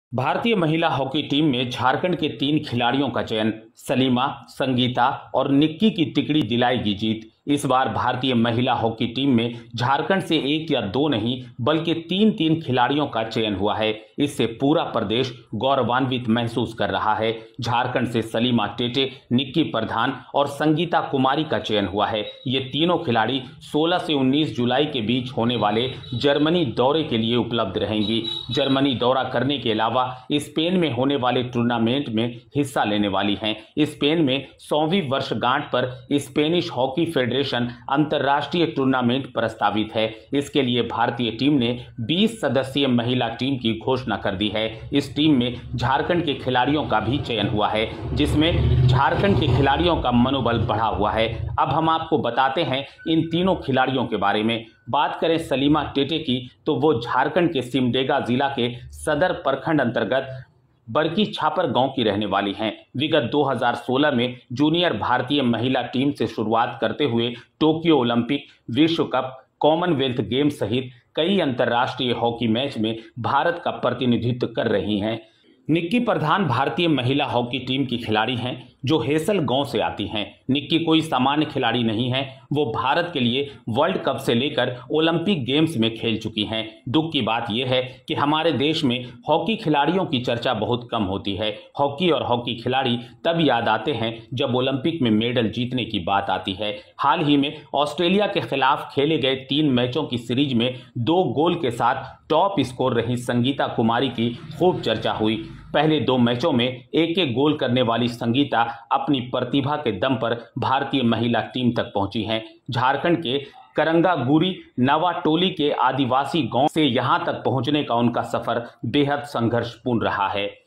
भारतीय महिला hockey team में झारखंड के 3 खिलाड़ियों का चयन। सलीमा, संगीता और निक्की की तिकड़ी दिलाएगी जीत। इस बार भारतीय महिला हॉकी टीम में झारखंड से 1 या 2 नहीं बल्कि 3 खिलाड़ियों का चयन हुआ है। इससे पूरा प्रदेश गौरवान्वित महसूस कर रहा है। झारखंड से सलीमा टेटे, निक्की प्रधान और संगीता कुमारी का चयन हुआ है। ये तीनों खिलाड़ी 16 से 19 जुलाई के बीच होने वाले जर्मनी दौरे के लिए उपलब्ध रहेंगी। जर्मनी दौरा करने के अलावा स्पेन में होने वाले टूर्नामेंट में हिस्सा लेने वाली हैं। स्पेन में 100वीं वर्षगांठ पर स्पेनिश हॉकी फेडरेशन अंतर्राष्ट्रीय टूर्नामेंट प्रस्तावित है। इसके लिए भारतीय टीम ने 20 सदस्यीय महिला टीम की घोषणा कर दी है। इस टीम में झारखंड के खिलाड़ियों का भी चयन हुआ है, जिसमें झारखंड के खिलाड़ियों का मनोबल बढ़ा हुआ है। अब हम आपको बताते हैं इन तीनों खिलाड़ियों के बारे में। बात करें सलीमा टेटे की, तो वो झारखंड के सिमडेगा जिला के सदर प्रखंड अंतर्गत बड़की छापर गांव की रहने वाली हैं। विगत 2016 में जूनियर भारतीय महिला टीम से शुरुआत करते हुए टोक्यो ओलंपिक, विश्व कप, कॉमनवेल्थ गेम सहित कई अंतर्राष्ट्रीय हॉकी मैच में भारत का प्रतिनिधित्व कर रही हैं। निक्की प्रधान भारतीय महिला हॉकी टीम की खिलाड़ी हैं, जो हेसल गांव से आती हैं। निक्की कोई सामान्य खिलाड़ी नहीं है, वो भारत के लिए वर्ल्ड कप से लेकर ओलंपिक गेम्स में खेल चुकी हैं। दुख की बात यह है कि हमारे देश में हॉकी खिलाड़ियों की चर्चा बहुत कम होती है। हॉकी और हॉकी खिलाड़ी तब याद आते हैं जब ओलंपिक में मेडल जीतने की बात आती है। हाल ही में ऑस्ट्रेलिया के खिलाफ खेले गए 3 मैचों की सीरीज में 2 गोल के साथ टॉप स्कोर रही संगीता कुमारी की खूब चर्चा हुई। पहले 2 मैचों में एक गोल करने वाली संगीता अपनी प्रतिभा के दम पर भारतीय महिला टीम तक पहुंची हैं। झारखंड के करंगागुरी नवाटोली के आदिवासी गांव से यहां तक पहुंचने का उनका सफर बेहद संघर्षपूर्ण रहा है।